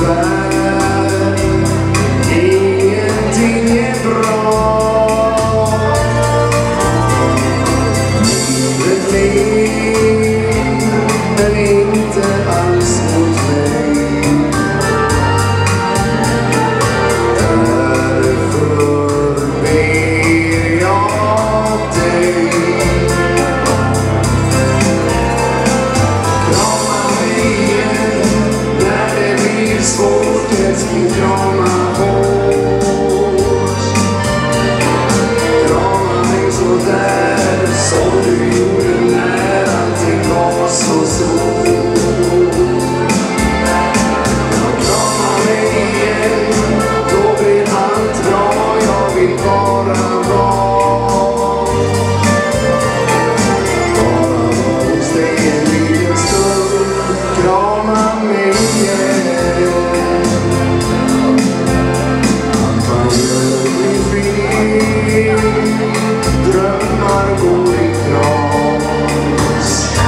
värld. Ingenting är bra. Livet lever men inte alls mot mig. Därför ber jag dig. Krama mig igen när det blir svårt. Älskling, krama hårt. Krama mig så där som du gjorde när allting var så svårt. Krama mig igen, då blir allt bra. Jag vill bara vara hos dig en liten stund. Krama mig igen. Allt man gör blir fel. Drömmar går i kras.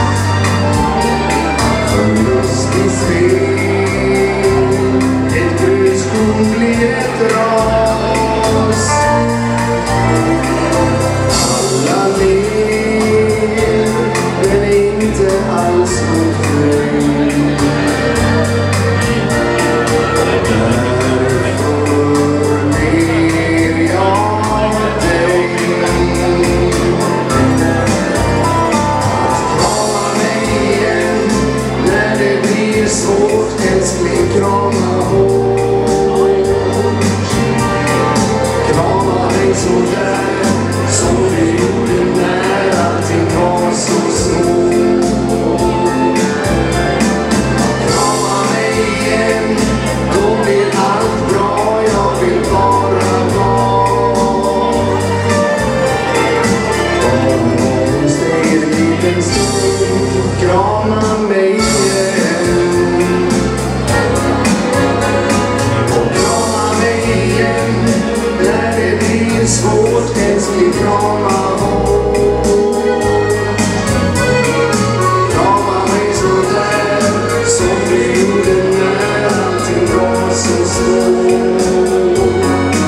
Förlust i spel. Ett gruskorn blir ett ras. Alla ler, men inte alls mot mig. Därför ber jag dig att krama mig igen när det blir svårt. Älskling, krama hårt. Krama mig så där som du gjorde när allting var så svårt. Krama mig igen, då blir allt bra. Jag vill bara vara hos dig en liten stund. Krama mig igen. Och krama mig igen när det blir svårt. Älskling, krama hårt. Krama mig så där som du gjorde när allting var så svårt.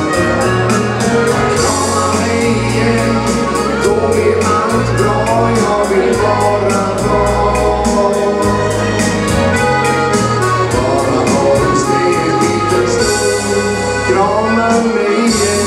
Krama mig igen, då blir allt bra. Jag vill bara hos dig en liten stund. Krama mig igen.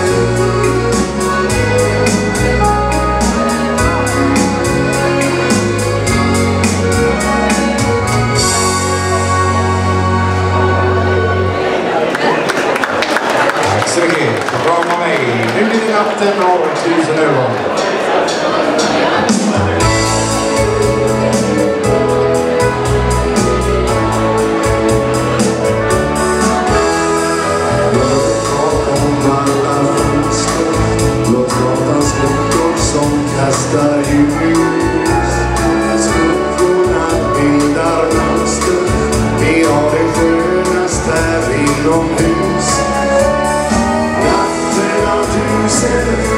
Tack så mycket. Krama mig. Nu blir det natten av 1000 ögon. Bakom alla fönster blott gatan skuggor som kastar ljus. Skuggorna bildar mönster. Vi har det skönast här inomhus. Natten av tusen